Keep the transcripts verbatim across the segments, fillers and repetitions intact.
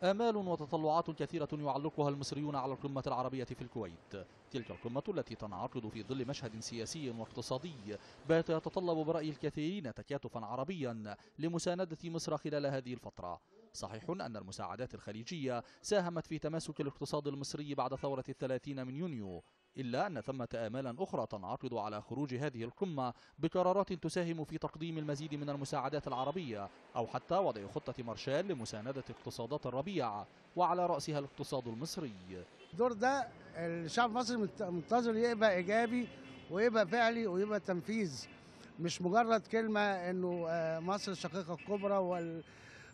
آمال وتطلعات كثيرة يعلقها المصريون على القمة العربية في الكويت. تلك القمة التي تنعقد في ظل مشهد سياسي واقتصادي بات يتطلب برأي الكثيرين تكاتفا عربيا لمساندة مصر خلال هذه الفترة. صحيح أن المساعدات الخليجية ساهمت في تماسك الاقتصاد المصري بعد ثورة الثلاثين من يونيو، إلا أن ثمة آمالا أخرى تنعقد على خروج هذه القمة بقرارات تساهم في تقديم المزيد من المساعدات العربية، أو حتى وضع خطة مارشال لمساندة اقتصادات الربيع وعلى رأسها الاقتصاد المصري. الدور ده الشعب المصري منتظر يبقى إيجابي ويبقى فعلي ويبقى تنفيذ، مش مجرد كلمة إنه مصر الشقيقة الكبرى وال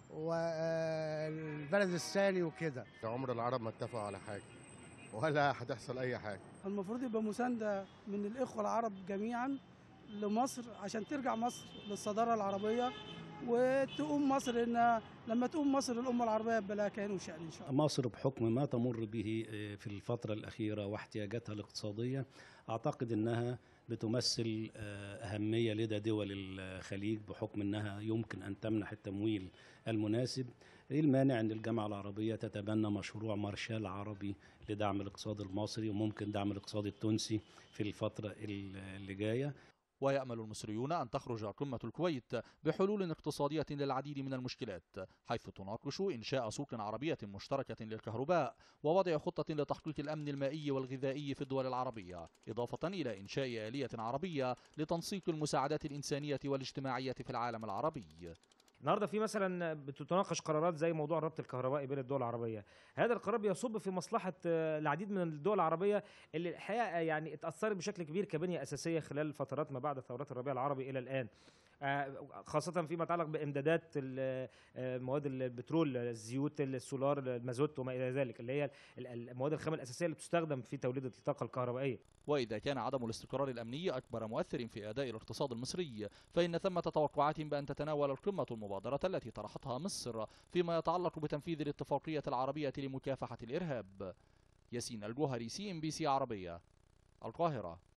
والبلد الثاني وكده. عمر العرب ما اتفقوا على حاجة ولا هتحصل أي حاجة. المفروض يبقى مساندة من الإخوة العرب جميعا لمصر عشان ترجع مصر للصدارة العربية، وتقوم مصر إن لما تقوم مصر الأمة العربية يبقى لها كيان وشأن إن شاء الله. مصر بحكم ما تمر به في الفترة الأخيرة واحتياجاتها الاقتصادية، أعتقد أنها بتمثل أهمية لدى دول الخليج بحكم أنها يمكن أن تمنح التمويل المناسب. إيه المانع أن الجامعة العربية تتبنى مشروع مارشال عربي لدعم الاقتصاد المصري وممكن دعم الاقتصاد التونسي في الفترة اللي جاية. ويأمل المصريون أن تخرج قمة الكويت بحلول اقتصادية للعديد من المشكلات، حيث تناقش إنشاء سوق عربية مشتركة للكهرباء ووضع خطة لتحقيق الأمن المائي والغذائي في الدول العربية، إضافة إلى إنشاء آلية عربية لتنسيق المساعدات الإنسانية والاجتماعية في العالم العربي. النهارده في مثلا بتتناقش قرارات زي موضوع الربط الكهربائي بين الدول العربيه، هذا القرار بيصب في مصلحه العديد من الدول العربيه اللي الحقيقه يعني اتاثرت بشكل كبير كبنيه اساسيه خلال فترات ما بعد ثورات الربيع العربي الى الان، خاصه فيما يتعلق بامدادات مواد البترول، الزيوت، السولار، المازوت وما الى ذلك، اللي هي المواد الخام الاساسيه اللي بتستخدم في توليد الطاقه الكهربائيه. وإذا كان عدم الاستقرار الأمني أكبر مؤثر في أداء الاقتصاد المصري، فإن ثمة توقعات بأن تتناول القمة المبادرة التي طرحتها مصر فيما يتعلق بتنفيذ الاتفاقية العربية لمكافحة الإرهاب. ياسين الجوهري، سي إم بي سي عربية، القاهرة.